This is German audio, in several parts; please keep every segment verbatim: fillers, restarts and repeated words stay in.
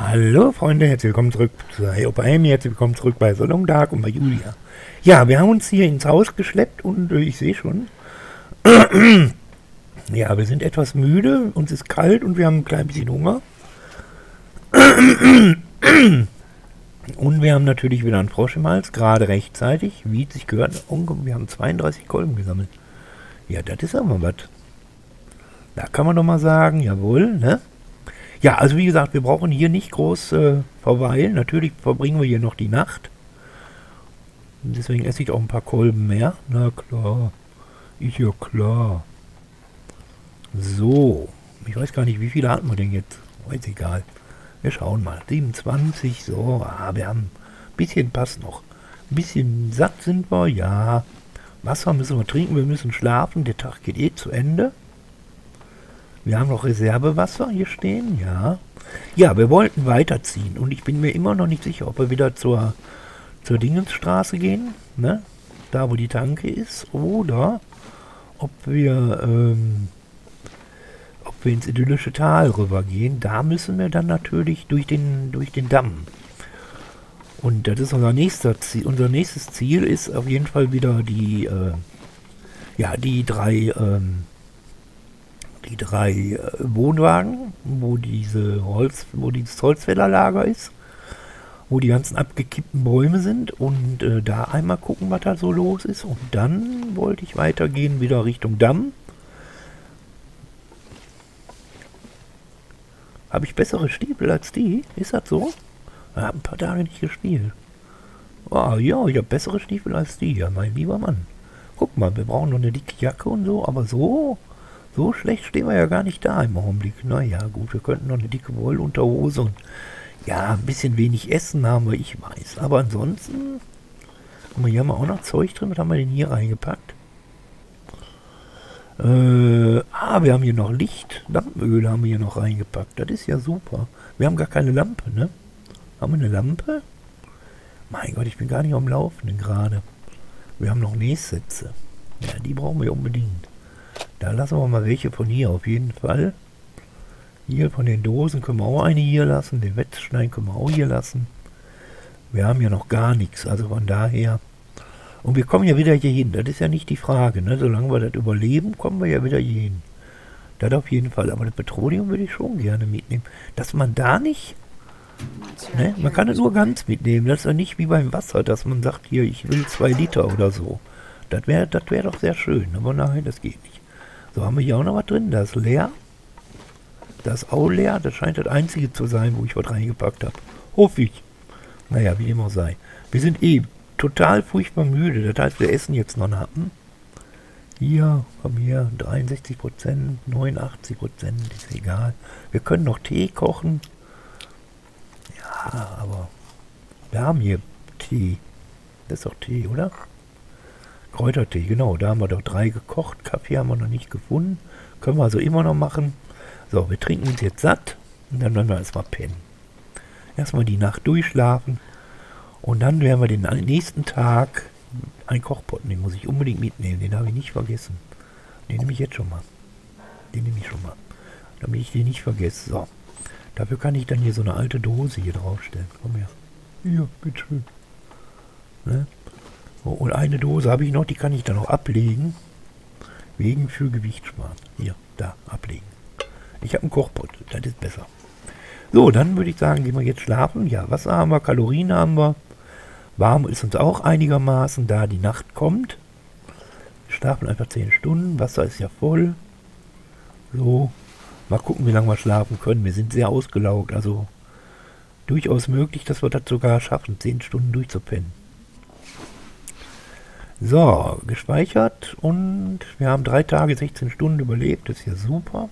Hallo Freunde, herzlich willkommen zurück zu Opa Amy, herzlich willkommen zurück bei So Long Dark und bei Julia. Ja, wir haben uns hier ins Haus geschleppt und äh, ich sehe schon, ja, wir sind etwas müde, uns ist kalt und wir haben ein klein bisschen Hunger. Und wir haben natürlich wieder einen Frosch im Hals, gerade rechtzeitig, wie es sich gehört. Wir haben zweiunddreißig Kolben gesammelt. Ja, das ist aber was. Da kann man doch mal sagen, jawohl, ne? Ja, also wie gesagt, wir brauchen hier nicht groß äh, verweilen. Natürlich verbringen wir hier noch die Nacht. Und deswegen esse ich auch ein paar Kolben mehr. Na klar, ist ja klar. So, ich weiß gar nicht, wie viele hatten wir denn jetzt? Ist egal. Wir schauen mal. siebenundzwanzig, so, ah, wir haben ein bisschen passt noch. Ein bisschen satt sind wir, ja. Wasser müssen wir trinken, wir müssen schlafen. Der Tag geht eh zu Ende. Wir haben noch Reservewasser hier stehen, ja. Ja, wir wollten weiterziehen und ich bin mir immer noch nicht sicher, ob wir wieder zur, zur Dingensstraße gehen, ne? Da, wo die Tanke ist, oder ob wir, ähm, ob wir ins idyllische Tal rübergehen. Da müssen wir dann natürlich durch den, durch den Damm. Und das ist unser nächster Ziel. Unser nächstes Ziel ist auf jeden Fall wieder die, äh, ja, die drei, ähm, die drei äh, Wohnwagen, wo diese Holz, wo dieses Holzfällerlager ist, wo die ganzen abgekippten Bäume sind und äh, da einmal gucken, was da so los ist. Und dann wollte ich weitergehen, wieder Richtung Damm. Habe ich bessere Stiefel als die? Ist das so? Ich habe ein paar Tage nicht gespielt. Oh, ja, ich habe bessere Stiefel als die, ja, mein lieber Mann. Guck mal, wir brauchen noch eine dicke Jacke und so, aber so... So schlecht stehen wir ja gar nicht da im Augenblick. Naja, gut, wir könnten noch eine dicke Wollunterhose und ja, ein bisschen wenig Essen haben wir, ich weiß. Aber ansonsten, guck mal, hier haben wir auch noch Zeug drin. Was haben wir denn hier reingepackt? Äh, ah, wir haben hier noch Licht. Lampenöl haben wir hier noch reingepackt. Das ist ja super. Wir haben gar keine Lampe, ne? Haben wir eine Lampe? Mein Gott, ich bin gar nicht am Laufenden gerade. Wir haben noch Nähsätze. Ja, die brauchen wir unbedingt. Da lassen wir mal welche von hier auf jeden Fall. Hier von den Dosen können wir auch eine hier lassen. Den Wetzstein können wir auch hier lassen. Wir haben ja noch gar nichts, also von daher. Und wir kommen ja wieder hier hin. Das ist ja nicht die Frage, ne? Solange wir das überleben, kommen wir ja wieder hier hin. Das auf jeden Fall. Aber das Petroleum würde ich schon gerne mitnehmen. Dass man da nicht... Ne? Man kann es nur ganz mitnehmen. Das ist ja nicht wie beim Wasser, dass man sagt, hier, ich will zwei Liter oder so. Das wäre das wär doch sehr schön. Aber nein, das geht nicht. So, haben wir hier auch noch was drin. Das ist leer. Das ist auch leer. Das scheint das einzige zu sein, wo ich was reingepackt habe. Hoffe ich. Naja, wie immer sei. Wir sind eh total furchtbar müde. Das heißt, wir essen jetzt noch einen Happen. Hier, komm hier, dreiundsechzig Prozent, neunundachtzig Prozent, ist egal. Wir können noch Tee kochen. Ja, aber wir haben hier Tee. Das ist doch Tee, oder? Kräutertee, genau, da haben wir doch drei gekocht. Kaffee haben wir noch nicht gefunden. Können wir also immer noch machen. So, wir trinken uns jetzt satt und dann werden wir erstmal pennen. Erstmal die Nacht durchschlafen und dann werden wir den nächsten Tag einen Kochpott, den muss ich unbedingt mitnehmen. Den habe ich nicht vergessen. Den nehme ich jetzt schon mal. Den nehme ich schon mal. Damit ich den nicht vergesse. So, dafür kann ich dann hier so eine alte Dose hier draufstellen. Komm her. Hier, bitteschön. Ne? Und eine Dose habe ich noch, die kann ich dann noch ablegen. Wegen für Gewicht sparen. Hier, da, ablegen. Ich habe einen Kochpott, das ist besser. So, dann würde ich sagen, gehen wir jetzt schlafen. Ja, Wasser haben wir, Kalorien haben wir. Warm ist uns auch einigermaßen, da die Nacht kommt. Wir schlafen einfach zehn Stunden, Wasser ist ja voll. So, mal gucken, wie lange wir schlafen können. Wir sind sehr ausgelaugt, also durchaus möglich, dass wir das sogar schaffen, zehn Stunden durchzupennen. So, gespeichert und wir haben drei Tage, sechzehn Stunden überlebt, das ist ja super.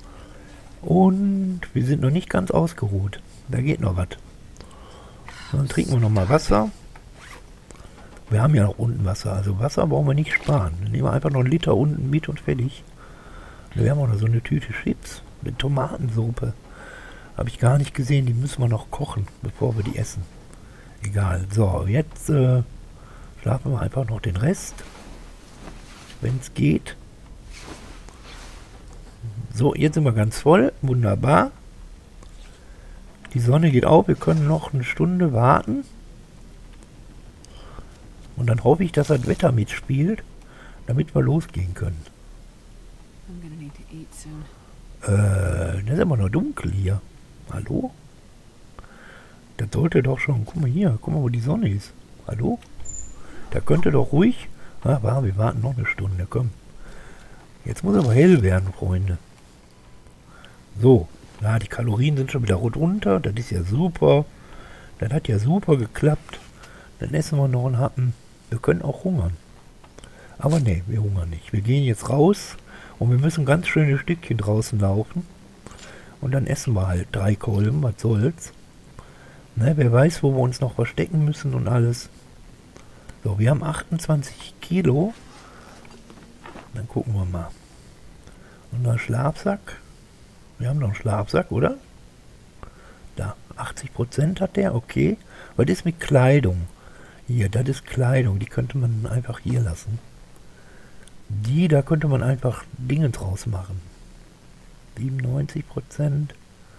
Und wir sind noch nicht ganz ausgeruht, da geht noch was. Dann trinken wir noch mal Wasser. Wir haben ja noch unten Wasser, also Wasser brauchen wir nicht sparen. Dann nehmen wir einfach noch einen Liter unten mit und fertig. Und wir haben auch noch so eine Tüte Chips mit Tomatensuppe. Habe ich gar nicht gesehen, die müssen wir noch kochen, bevor wir die essen. Egal, so, jetzt... Äh, schlafen wir einfach noch den Rest, wenn es geht. So, jetzt sind wir ganz voll. Wunderbar. Die Sonne geht auf, wir können noch eine Stunde warten. Und dann hoffe ich, dass das Wetter mitspielt, damit wir losgehen können. Äh, das ist immer noch dunkel hier. Hallo? Das sollte doch schon... Guck mal hier, guck mal, wo die Sonne ist. Hallo? Da könnte doch ruhig... Ah, war, wir warten noch eine Stunde, komm. Jetzt muss aber hell werden, Freunde. So, ja, die Kalorien sind schon wieder rot runter. Das ist ja super. Das hat ja super geklappt. Dann essen wir noch einen Happen. Wir können auch hungern. Aber ne, wir hungern nicht. Wir gehen jetzt raus und wir müssen ganz schöne Stückchen draußen laufen. Und dann essen wir halt drei Kolben, was soll's. Ne, wer weiß, wo wir uns noch verstecken müssen und alles. So, wir haben achtundzwanzig Kilo. Dann gucken wir mal. Und ein Schlafsack. Wir haben noch einen Schlafsack, oder? Da, achtzig Prozent hat der, okay. Was ist mit Kleidung? Hier, das ist Kleidung. Die könnte man einfach hier lassen. Die, da könnte man einfach Dinge draus machen. siebenundneunzig Prozent.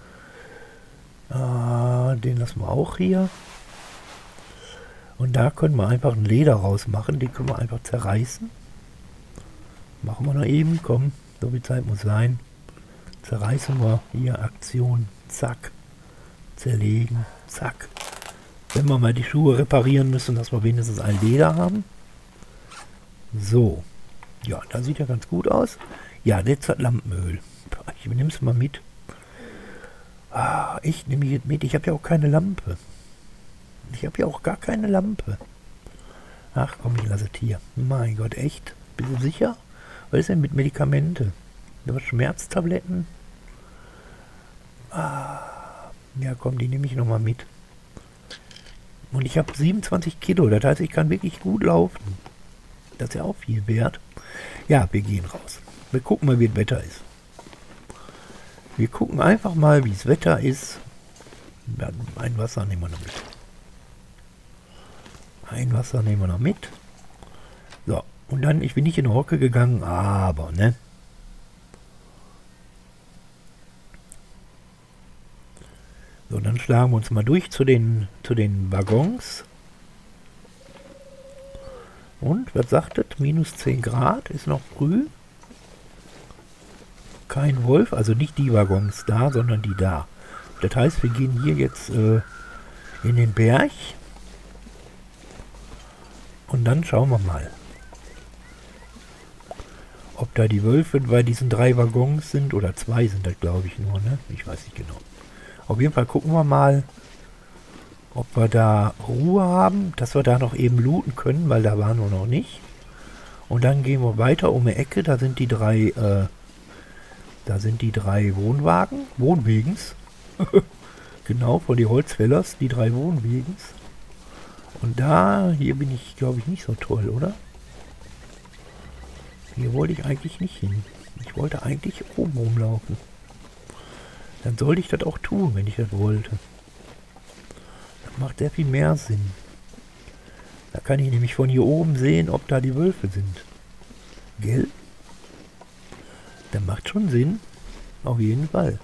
Ah, den lassen wir auch hier. Und da können wir einfach ein Leder rausmachen. Den können wir einfach zerreißen. Machen wir noch eben. Komm, so viel Zeit muss sein. Zerreißen wir hier. Aktion. Zack. Zerlegen. Zack. Wenn wir mal die Schuhe reparieren müssen, dass wir wenigstens ein Leder haben. So. Ja, da sieht ja ganz gut aus. Ja, jetzt hat Lampenöl. Ich nehme es mal mit. Ah, ich nehme jetzt mit. Ich habe ja auch keine Lampe. Ich habe ja auch gar keine Lampe. Ach komm, ich lasse es hier. Mein Gott, echt? Bist du sicher? Was ist denn mit Medikamente? Schmerztabletten? Ah, ja komm, die nehme ich nochmal mit. Und ich habe siebenundzwanzig Kilo. Das heißt, ich kann wirklich gut laufen. Das ist ja auch viel wert. Ja, wir gehen raus. Wir gucken mal, wie das Wetter ist. Wir gucken einfach mal, wie das Wetter ist. Ein Wasser nehmen wir noch mit. Ein Wasser nehmen wir noch mit. So, und dann, ich bin nicht in die Hocke gegangen, aber, ne? So, dann schlagen wir uns mal durch zu den, zu den Waggons. Und, was sagt es? Minus zehn Grad, ist noch früh. Kein Wolf, also nicht die Waggons da, sondern die da. Das heißt, wir gehen hier jetzt äh, in den Berg. Und dann schauen wir mal, ob da die Wölfe bei diesen drei Waggons sind. Oder zwei sind das, glaube ich, nur, ne? Ich weiß nicht genau. Auf jeden Fall gucken wir mal, ob wir da Ruhe haben, dass wir da noch eben looten können, weil da waren wir noch nicht. Und dann gehen wir weiter um die Ecke, da sind die drei, äh, da sind die drei Wohnwagen, Wohnwegens. Genau, von die Holzfällers, die drei Wohnwegens. Und da, hier bin ich, glaube ich, nicht so toll, oder? Hier wollte ich eigentlich nicht hin. Ich wollte eigentlich oben rumlaufen. Dann sollte ich das auch tun, wenn ich das wollte. Das macht sehr viel mehr Sinn. Da kann ich nämlich von hier oben sehen, ob da die Wölfe sind. Gell? Das macht schon Sinn. Auf jeden Fall.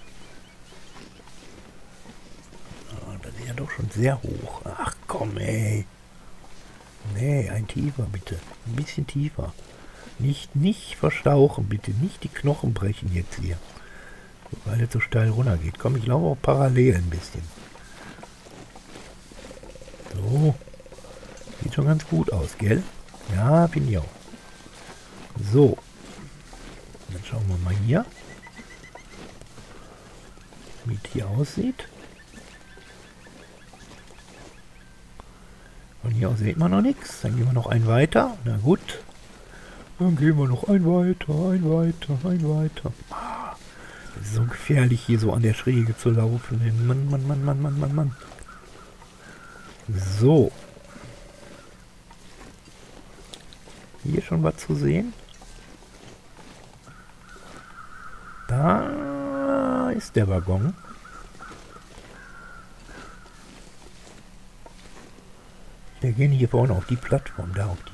Oh, das ist ja doch schon sehr hoch. Ach komm, ey. Nee, ein tiefer bitte. Ein bisschen tiefer. Nicht, nicht verstauchen, bitte. Nicht die Knochen brechen jetzt hier. Weil es so steil runter geht. Komm, ich laufe auch parallel ein bisschen. So. Sieht schon ganz gut aus, gell? Ja, bin ich auch. So. Dann schauen wir mal hier. Wie es hier aussieht. Von hier aus sieht man noch nichts. Dann gehen wir noch ein weiter. Na gut. Dann gehen wir noch ein weiter, ein weiter, ein weiter. Ah, das ist so gefährlich, hier so an der Schräge zu laufen. Mann, Mann, Mann, Mann, Mann, Mann, Mann. So. Hier schon was zu sehen. Da ist der Waggon. Wir gehen hier vorne auf die Plattform, da auf die.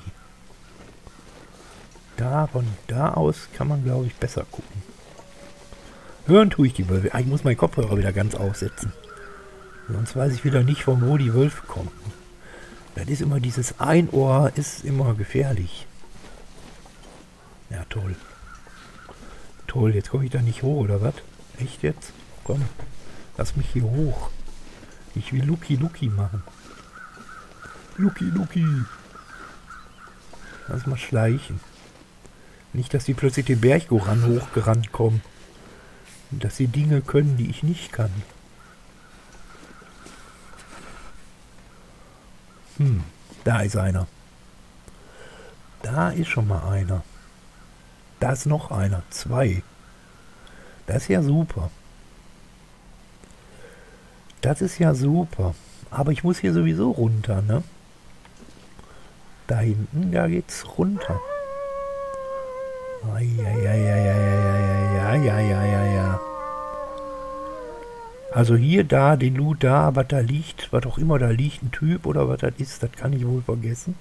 Da, von da aus kann man, glaube ich, besser gucken. Hören tue ich die Wölfe. Ah, ich muss meinen Kopfhörer wieder ganz aufsetzen. Sonst weiß ich wieder nicht, von wo die Wölfe kommen. Das ist immer dieses Einohr, ist immer gefährlich. Ja, toll. Toll, jetzt komme ich da nicht hoch, oder was? Echt jetzt? Komm, lass mich hier hoch. Ich will Lucky Lucky machen. Lucky Lucky. Lass mal schleichen. Nicht, dass die plötzlich den Berg ran hochgerannt kommen. Dass sie Dinge können, die ich nicht kann. Hm, da ist einer. Da ist schon mal einer. Da ist noch einer. Zwei. Das ist ja super. Das ist ja super. Aber ich muss hier sowieso runter, ne? Da hinten, da geht's runter. Ja, ja, ja, ja, ja, ja, ja, ja, ja, ja. Also hier, da, den Loot da, was da liegt, was auch immer da liegt, ein Typ oder was das ist, das kann ich wohl vergessen.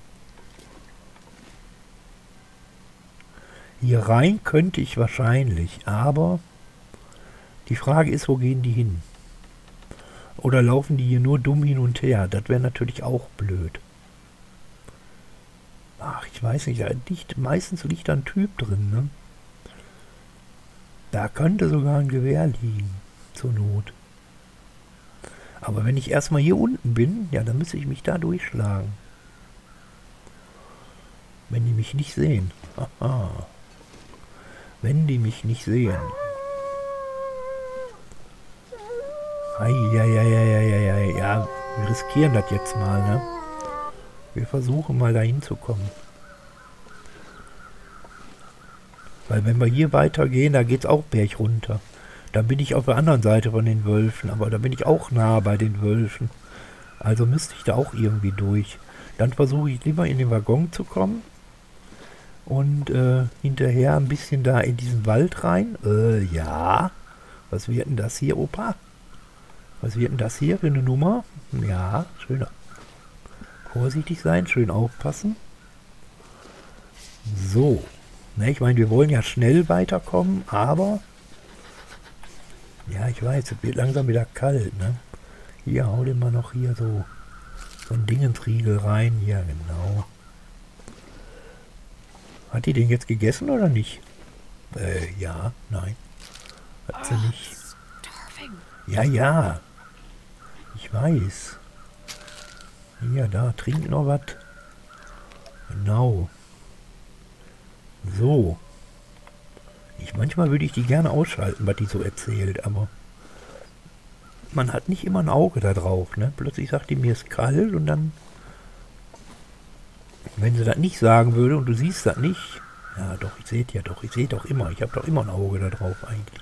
Hier rein könnte ich wahrscheinlich, aber die Frage ist, wo gehen die hin? Oder laufen die hier nur dumm hin und her? Das wäre natürlich auch blöd. Ach, ich weiß nicht, da liegt, meistens liegt da ein Typ drin, ne? Da könnte sogar ein Gewehr liegen, zur Not. Aber wenn ich erstmal hier unten bin, ja, dann müsste ich mich da durchschlagen. Wenn die mich nicht sehen. Aha. Wenn die mich nicht sehen. Eieieiei, ja, wir riskieren das jetzt mal, ne? Wir versuchen mal dahin zu kommen. Weil wenn wir hier weitergehen, da geht es auch Berg runter. Da bin ich auf der anderen Seite von den Wölfen, aber da bin ich auch nah bei den Wölfen. Also müsste ich da auch irgendwie durch. Dann versuche ich lieber in den Waggon zu kommen. Und äh, hinterher ein bisschen da in diesen Wald rein. Äh, ja. Was wird denn das hier, Opa? Was wird denn das hier für eine Nummer? Ja, schön. Vorsichtig sein, schön aufpassen. So. Ne, ich meine, wir wollen ja schnell weiterkommen, aber... Ja, ich weiß, es wird langsam wieder kalt, ne? Hier, hau den mal noch hier so, so ein Dingensriegel rein. Ja, genau. Hat die den jetzt gegessen oder nicht? Äh, ja, nein. Hat sie nicht. Ja, ja. Ich weiß. Hier, da, trink noch was. Genau. So. Ich, manchmal würde ich die gerne ausschalten, was die so erzählt, aber man hat nicht immer ein Auge da drauf, ne? Plötzlich sagt die, mir ist kalt und dann, wenn sie das nicht sagen würde und du siehst das nicht, ja doch, ich sehe ja doch, ich sehe doch immer, ich habe doch immer ein Auge da drauf eigentlich.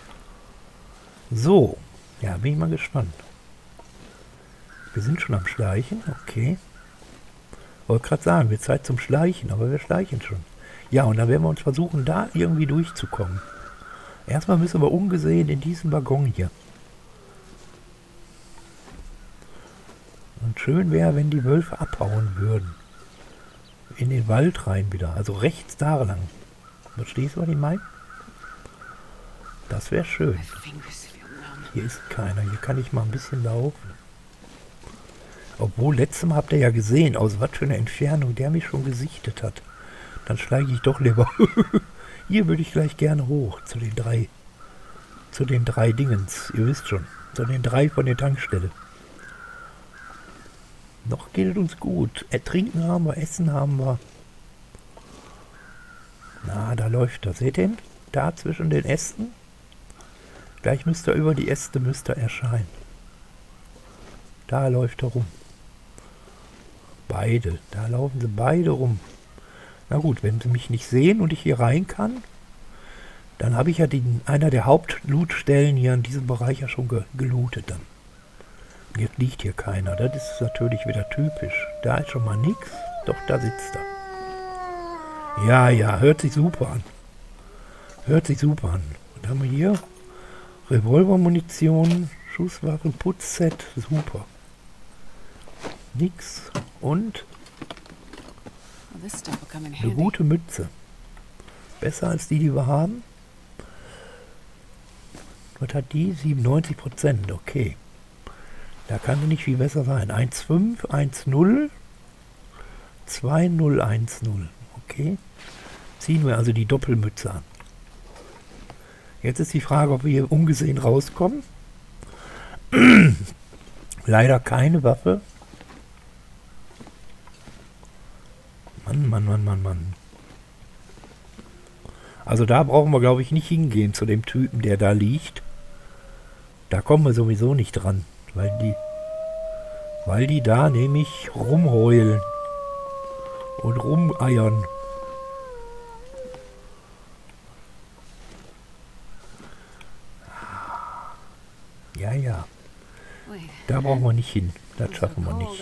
So, ja, bin ich mal gespannt. Wir sind schon am Schleichen, okay. Wollte gerade sagen, wird Zeit zum Schleichen, aber wir schleichen schon. Ja, und dann werden wir uns versuchen, da irgendwie durchzukommen. Erstmal müssen wir ungesehen in diesen Waggon hier. Und schön wäre, wenn die Wölfe abhauen würden. In den Wald rein wieder. Also rechts da lang. Verstehst du, was ich meine? Das wäre schön. Hier ist keiner. Hier kann ich mal ein bisschen laufen. Obwohl, letztes Mal habt ihr ja gesehen, aus was für einer Entfernung der mich schon gesichtet hat. Dann schlage ich doch lieber. Hier würde ich gleich gerne hoch. Zu den drei. Zu den drei Dingens. Ihr wisst schon. Zu den drei von der Tankstelle. Noch geht es uns gut. Ertrinken haben wir, Essen haben wir. Na, da läuft er. Seht ihr ihn? Da zwischen den Ästen. Gleich müsste er über die Äste müsste er erscheinen. Da läuft er rum. Beide. Da laufen sie beide rum. Na gut, wenn sie mich nicht sehen und ich hier rein kann, dann habe ich ja den, einer der Hauptlootstellen hier in diesem Bereich ja schon ge gelootet dann. Jetzt liegt hier keiner. Das ist natürlich wieder typisch. Da ist schon mal nichts. Doch, da sitzt er. Ja, ja, hört sich super an. Hört sich super an. Was haben wir hier? Revolvermunition, Schusswaffen, Putzset. Super. Nix. Und eine gute Mütze. Besser als die, die wir haben. Was hat die? siebenundneunzig Prozent. Okay. Da kann sie nicht viel besser sein. eins fünf, eins null, zwei null, eins null. Okay. Ziehen wir also die Doppelmütze an. Jetzt ist die Frage, ob wir hier ungesehen rauskommen. Leider keine Waffe. Mann, Mann, Mann, Mann, Mann. Also da brauchen wir, glaube ich, nicht hingehen zu dem Typen, der da liegt. Da kommen wir sowieso nicht dran, weil die, weil die da nämlich rumheulen und rumeiern. Ja, ja. Da brauchen wir nicht hin. Das schaffen wir nicht.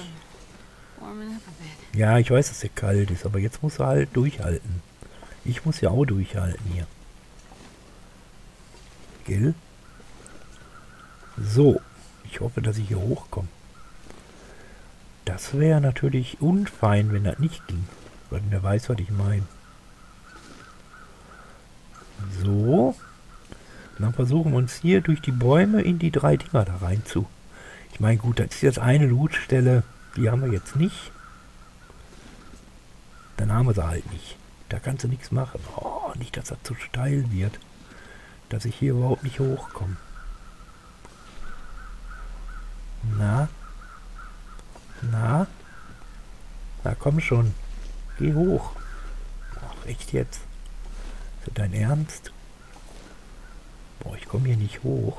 Ja, ich weiß, dass es kalt ist, aber jetzt muss er halt durchhalten. Ich muss ja auch durchhalten hier. Gell? So. Ich hoffe, dass ich hier hochkomme. Das wäre natürlich unfein, wenn das nicht ging. Weil der weiß, was ich meine. So. Und dann versuchen wir uns hier durch die Bäume in die drei Dinger da rein zu. Ich meine, gut, das ist jetzt eine Lootstelle. Die haben wir jetzt nicht. Dann haben wir sie halt nicht. Da kannst du nichts machen. Oh, nicht, dass das zu steil wird. Dass ich hier überhaupt nicht hochkomme. Na? Na? Na komm schon. Geh hoch. Ach, echt jetzt? Ist das dein Ernst? Boah, ich komme hier nicht hoch.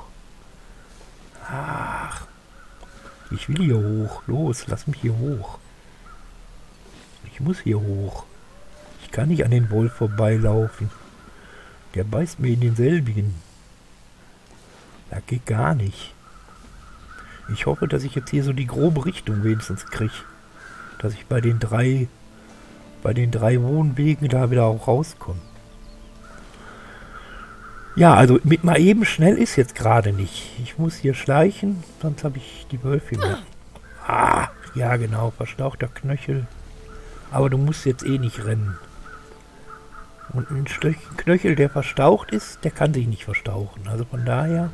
Ach. Ich will hier hoch. Los, lass mich hier hoch. Ich muss hier hoch. Ich kann nicht an den Wolf vorbeilaufen. Der beißt mir in denselbigen. Das geht gar nicht. Ich hoffe, dass ich jetzt hier so die grobe Richtung wenigstens kriege. Dass ich bei den drei, bei den drei Wohnwegen da wieder auch rauskomme. Ja, also mit mal eben schnell ist jetzt gerade nicht. Ich muss hier schleichen, sonst habe ich die Wölfe mehr. Ah, ja genau, verstauchter Knöchel. Aber du musst jetzt eh nicht rennen. Und ein Knöchel, der verstaucht ist, der kann sich nicht verstauchen. Also von daher...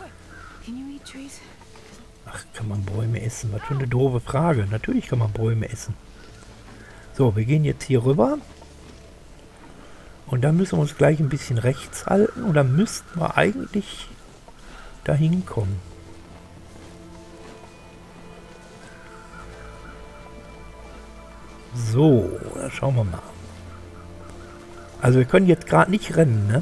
Ach, kann man Bäume essen? Was für eine doofe Frage. Natürlich kann man Bäume essen. So, wir gehen jetzt hier rüber. Und dann müssen wir uns gleich ein bisschen rechts halten. Und dann müssten wir eigentlich dahin kommen. So, dann schauen wir mal. Also wir können jetzt gerade nicht rennen, ne?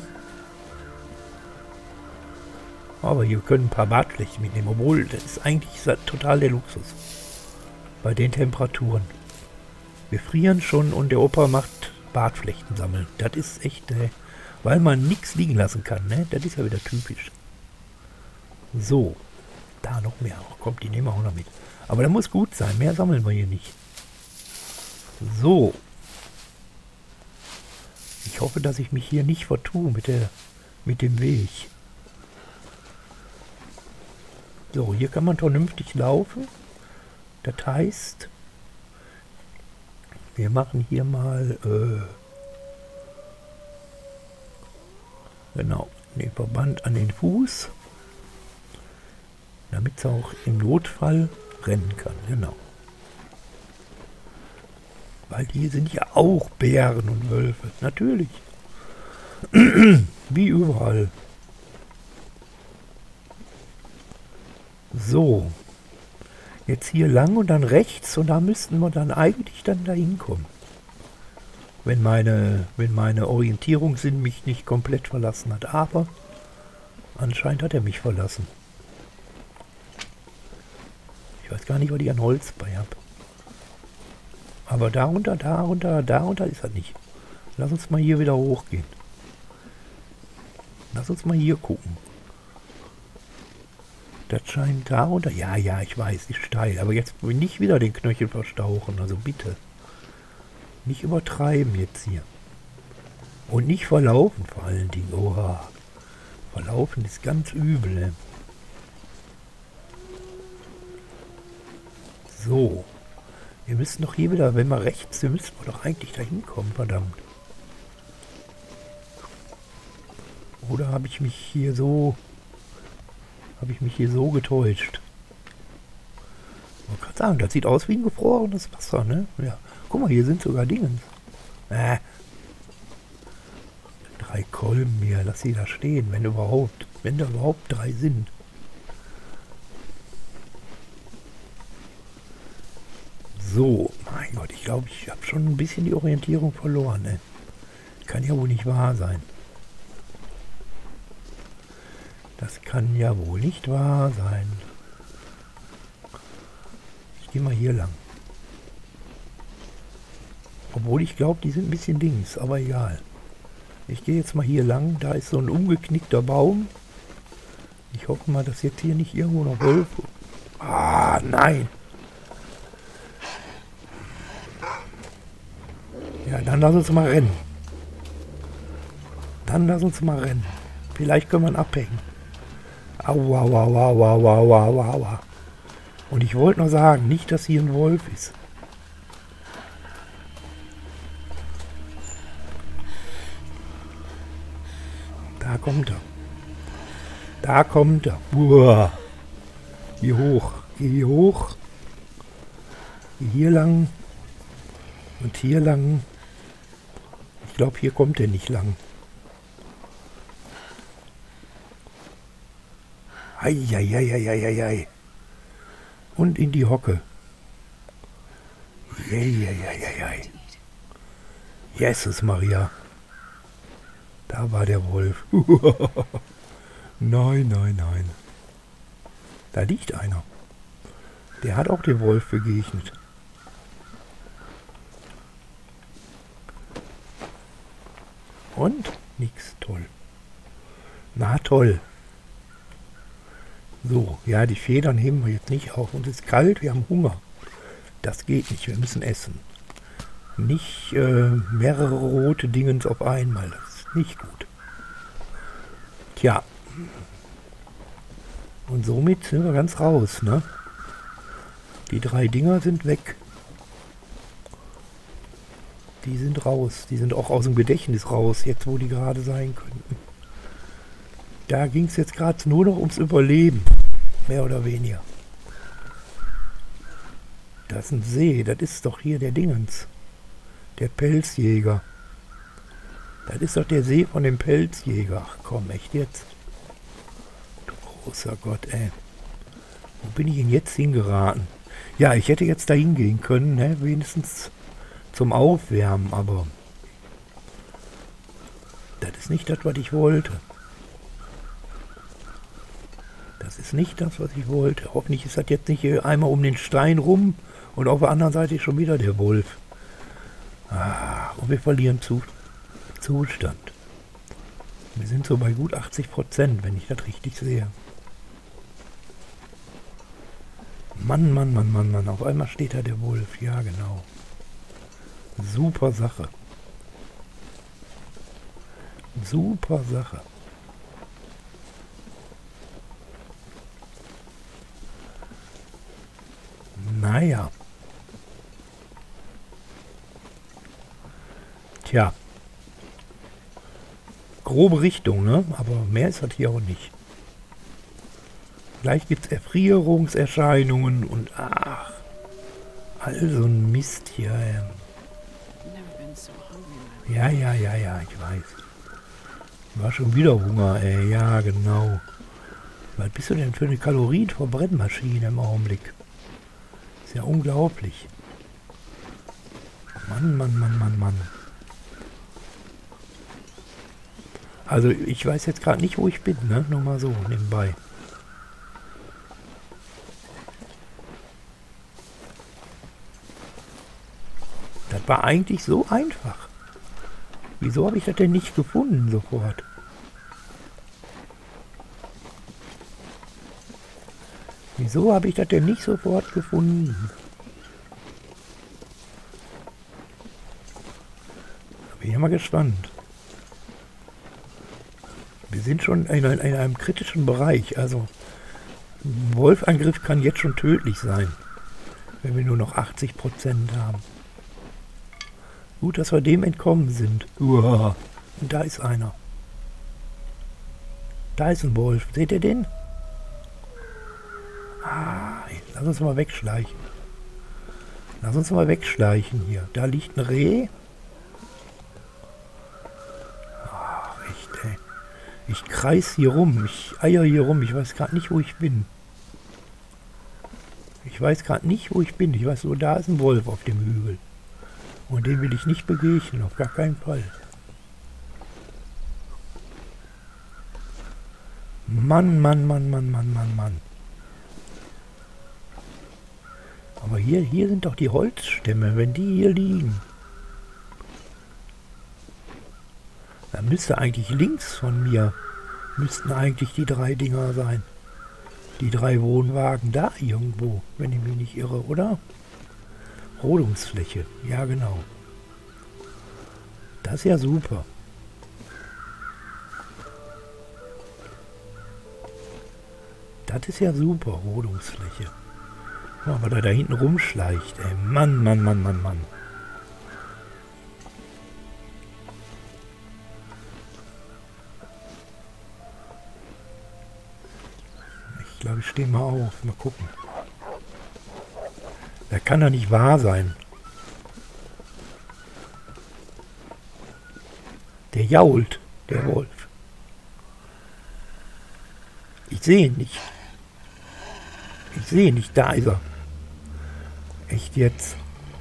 Aber hier können ein paar Bartflechten mitnehmen. Obwohl, das ist eigentlich total der Luxus. Bei den Temperaturen. Wir frieren schon und der Opa macht Bartflechten sammeln. Das ist echt, äh, weil man nichts liegen lassen kann, ne? Das ist ja wieder typisch. So. Da noch mehr. Oh, kommt, die nehmen wir auch noch mit. Aber da muss gut sein. Mehr sammeln wir hier nicht. So. Ich hoffe, dass ich mich hier nicht vertue mit der, mit dem Weg. So, hier kann man vernünftig laufen. Das heißt, wir machen hier mal, äh, genau, den Verband an den Fuß, damit es auch im Notfall rennen kann, genau. Weil hier sind ja auch Bären und Wölfe, natürlich. Wie überall. So. Jetzt hier lang und dann rechts und da müssten wir dann eigentlich dann dahin kommen. Wenn meine, wenn meine Orientierungssinn mich nicht komplett verlassen hat. Aber anscheinend hat er mich verlassen. Ich weiß gar nicht, was ich an Holz bei habe. Aber darunter, darunter, darunter ist er nicht. Lass uns mal hier wieder hochgehen. Lass uns mal hier gucken. Das scheint darunter... Ja, ja, ich weiß, ist steil. Aber jetzt nicht wieder den Knöchel verstauchen. Also bitte. Nicht übertreiben jetzt hier. Und nicht verlaufen vor allen Dingen. Oha. Verlaufen ist ganz übel. Ne? So. Wir müssen doch hier wieder, wenn wir rechts, wir müssen wir doch eigentlich dahin kommen, verdammt. Oder habe ich mich hier so, habe ich mich hier so getäuscht? Ich wollte gerade sagen, das sieht aus wie ein gefrorenes Wasser, ne? Ja. Guck mal, hier sind sogar Dingens. Äh. Drei Kolben hier, lass sie da stehen, wenn überhaupt. Wenn da überhaupt drei sind. So, mein Gott, ich glaube, ich habe schon ein bisschen die Orientierung verloren, ne? Kann ja wohl nicht wahr sein. Das kann ja wohl nicht wahr sein. Ich gehe mal hier lang. Obwohl ich glaube, die sind ein bisschen links, aber egal. Ich gehe jetzt mal hier lang. Da ist so ein umgeknickter Baum. Ich hoffe mal, dass jetzt hier nicht irgendwo noch Wölfe... Ah, nein! Ja, dann lass uns mal rennen. Dann lass uns mal rennen. Vielleicht können wir ihn abhängen. Aua, aua, aua, aua, aua, aua. Und ich wollte nur sagen, nicht, dass hier ein Wolf ist. Da kommt er. Da kommt er. Uah. Hier hoch. Geh hier hoch. Geh hier lang. Und hier lang. Ich glaube, hier kommt er nicht lang. Eieieiei. Und in die Hocke. Eieieiei. Jesus Maria. Da war der Wolf. Nein, nein, nein. Da liegt einer. Der hat auch dem Wolf begegnet. Und? Nix. Toll. Na toll. So, ja, die Federn heben wir jetzt nicht auf. Uns ist kalt, wir haben Hunger. Das geht nicht, wir müssen essen. Nicht äh, mehrere rote Dingens auf einmal. Das ist nicht gut. Tja. Und somit sind wir ganz raus, ne? Die drei Dinger sind weg. Die sind raus. Die sind auch aus dem Gedächtnis raus, jetzt wo die gerade sein könnten. Da ging es jetzt gerade nur noch ums Überleben. Mehr oder weniger. Das ist ein See. Das ist doch hier der Dingens. Der Pelzjäger. Das ist doch der See von dem Pelzjäger. Ach komm, echt jetzt? Du großer Gott, ey. Wo bin ich denn jetzt hingeraten? Ja, ich hätte jetzt da hingehen können, ne? Wenigstens zum Aufwärmen, aber das ist nicht das, was ich wollte. Das ist nicht das, was ich wollte. Hoffentlich ist das jetzt nicht einmal um den Stein rum und auf der anderen Seite schon wieder der Wolf. Ah, und wir verlieren Zu Zustand. Wir sind so bei gut achtzig Prozent, wenn ich das richtig sehe. Mann, Mann, Mann, Mann, Mann. Auf einmal steht da der Wolf. Ja, genau. Super Sache. Super Sache. Naja. Tja. Grobe Richtung, ne? Aber mehr ist das hier auch nicht. Gleich gibt es Erfrierungserscheinungen und ach. All so ein Mist hier. Ja, ja, ja, ja, ich weiß. War schon wieder Hunger, ey. Ja, genau. Was bist du denn für eine Kalorienverbrennmaschine im Augenblick? Ist ja unglaublich. Mann, Mann, Mann, Mann, Mann. Also ich weiß jetzt gerade nicht, wo ich bin, ne? Nur mal so nebenbei. Das war eigentlich so einfach. Wieso habe ich das denn nicht gefunden sofort? Wieso habe ich das denn nicht sofort gefunden? Da bin ich mal gespannt. Wir sind schon in, in einem kritischen Bereich. Also ein Wolfangriff kann jetzt schon tödlich sein, wenn wir nur noch achtzig Prozent haben. Gut, dass wir dem entkommen sind. Uah. Und da ist einer. Da ist ein Wolf. Seht ihr den? Ah, lass uns mal wegschleichen. Lass uns mal wegschleichen hier. Da liegt ein Reh. Ach, echt, ey. Ich kreis hier rum. Ich eier hier rum. Ich weiß gerade nicht, wo ich bin. Ich weiß gerade nicht, wo ich bin. Ich weiß nur, da ist ein Wolf auf dem Hügel. Und den will ich nicht begegnen. Auf gar keinen Fall. Mann, Mann, Mann, Mann, Mann, Mann, Mann. Aber hier, hier sind doch die Holzstämme, wenn die hier liegen. Dann müsste eigentlich links von mir, müssten eigentlich die drei Dinger sein. Die drei Wohnwagen da irgendwo, wenn ich mich nicht irre, oder? Rodungsfläche, ja genau. Das ist ja super. Das ist ja super, Rodungsfläche. Aber da da hinten rumschleicht, ey. Mann, Mann, Mann, Mann, Mann. Ich glaube, ich stehe mal auf. Mal gucken. Das kann doch nicht wahr sein. Der jault, der Wolf. Ich sehe ihn nicht. Ich sehe ihn nicht, da ist er. Echt jetzt?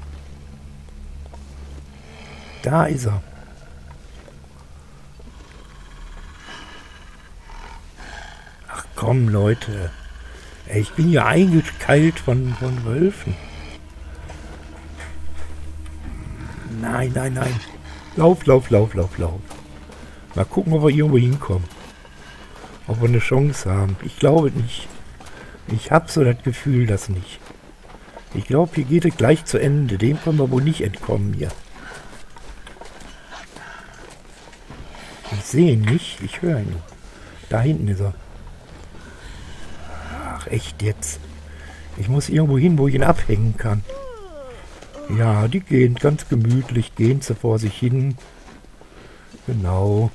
Da ist er. Ach komm, Leute. Ey, ich bin hier eingekeilt von, von Wölfen. Nein, nein, nein. Lauf, lauf, lauf, lauf, lauf. Mal gucken, ob wir irgendwo hinkommen. Ob wir eine Chance haben. Ich glaube nicht. Ich habe so das Gefühl, dass nicht. Ich glaube, hier geht es gleich zu Ende. Dem können wir wohl nicht entkommen hier. Ich sehe ihn nicht. Ich höre ihn nur. Da hinten ist er. Ach, echt jetzt. Ich muss irgendwo hin, wo ich ihn abhängen kann. Ja, die gehen ganz gemütlich. Gehen sie vor sich hin. Genau.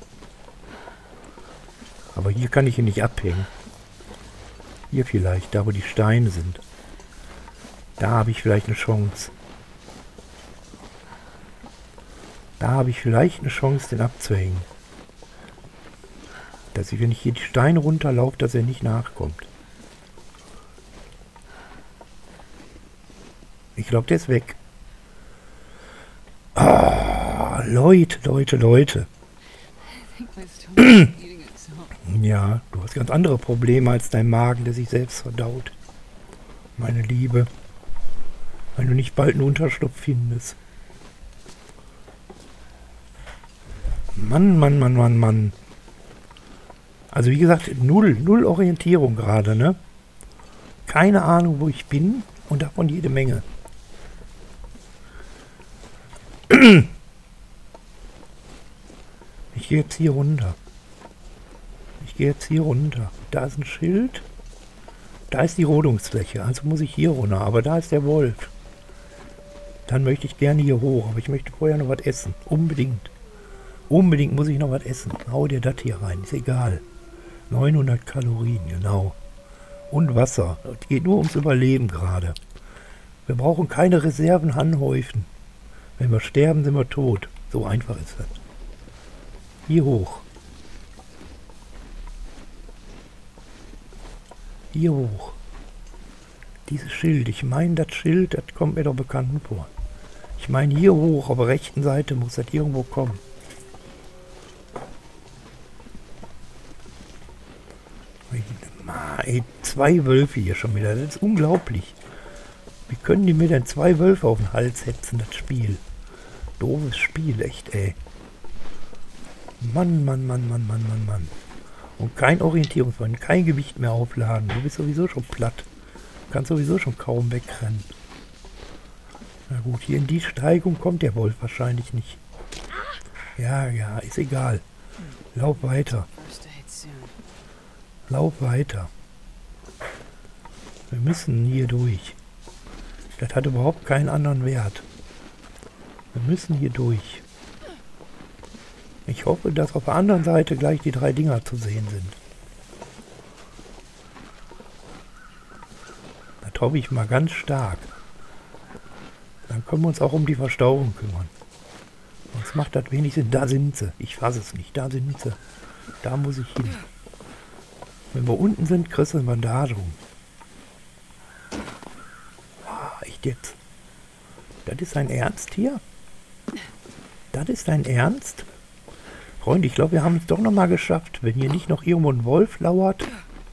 Aber hier kann ich ihn nicht abhängen. Hier vielleicht, da wo die Steine sind. Da habe ich vielleicht eine Chance. Da habe ich vielleicht eine Chance, den abzuhängen. Dass ich, wenn ich hier die Steine runterlaufe, dass er nicht nachkommt. Ich glaube, der ist weg. Ah, Leute, Leute, Leute. Ja, du hast ganz andere Probleme als dein Magen, der sich selbst verdaut. Meine Liebe. Wenn du nicht bald einen Unterschlupf findest. Mann, Mann, Mann, Mann, Mann. Also wie gesagt, null, null Orientierung gerade, ne? Keine Ahnung, wo ich bin und davon jede Menge. Ich gehe jetzt hier runter. Ich gehe jetzt hier runter. Da ist ein Schild. Da ist die Rodungsfläche. Also muss ich hier runter. Aber da ist der Wolf. Dann möchte ich gerne hier hoch. Aber ich möchte vorher noch was essen. Unbedingt. Unbedingt muss ich noch was essen. Hau dir das hier rein. Ist egal. neunhundert Kalorien, genau. Und Wasser. Es geht nur ums Überleben gerade. Wir brauchen keine Reserven anhäufen. Wenn wir sterben, sind wir tot. So einfach ist das. Hier hoch. Hier hoch. Dieses Schild. Ich meine, das Schild, das kommt mir doch bekannt vor. Ich meine, hier hoch, auf der rechten Seite muss das irgendwo kommen. Ey, zwei Wölfe hier schon wieder. Das ist unglaublich. Wie können die mir denn zwei Wölfe auf den Hals hetzen, das Spiel? Doofes Spiel, echt, ey. Mann, Mann, Mann, Mann, Mann, Mann, Mann. Und kein Orientierungsfreund, kein Gewicht mehr aufladen. Du bist sowieso schon platt. Du kannst sowieso schon kaum wegrennen. Na gut, hier in die Steigung kommt der Wolf wahrscheinlich nicht. Ja, ja, ist egal. Lauf weiter. Lauf weiter. Wir müssen hier durch. Das hat überhaupt keinen anderen Wert. Wir müssen hier durch. Ich hoffe, dass auf der anderen Seite gleich die drei Dinger zu sehen sind. hoffe ich mal ganz stark. Dann können wir uns auch um die Verstauung kümmern. Sonst macht das wenig Sinn. Da sind sie. Ich fasse es nicht. Da sind sie. Da muss ich hin. Wenn wir unten sind, kriegst du eine Bandage um. Ah, echt jetzt? Das ist dein Ernst hier? Das ist dein Ernst? Freunde, ich glaube, wir haben es doch noch mal geschafft. Wenn hier nicht noch irgendwo ein Wolf lauert.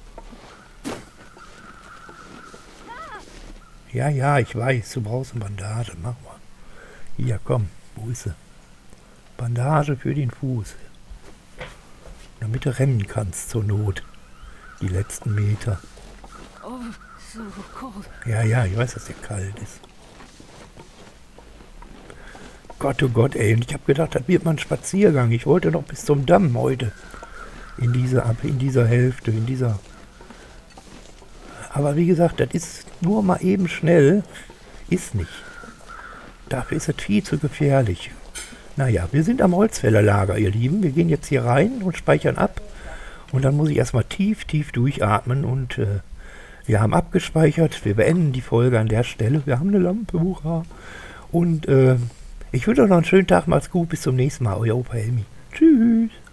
Ja, ja, ich weiß. Du brauchst eine Bandage. Mach mal. Hier, komm. Wo ist sie? Bandage für den Fuß. Damit du rennen kannst zur Not. Die letzten Meter. Oh, so cold. Ja, ja, ich weiß, dass der kalt ist. Gott, oh Gott, ey. Und ich habe gedacht, das wird mal ein Spaziergang. Ich wollte noch bis zum Damm heute. In dieser, in dieser Hälfte, in dieser... Aber wie gesagt, das ist nur mal eben schnell. Ist nicht. Dafür ist es viel zu gefährlich. Naja, wir sind am Holzfällerlager, ihr Lieben. Wir gehen jetzt hier rein und speichern ab. Und dann muss ich erstmal tief, tief durchatmen. Und äh, wir haben abgespeichert. Wir beenden die Folge an der Stelle. Wir haben eine Lampe, hurra. Und äh, ich wünsche euch noch einen schönen Tag. Macht's gut. Bis zum nächsten Mal. Euer Opa Helmi. Tschüss.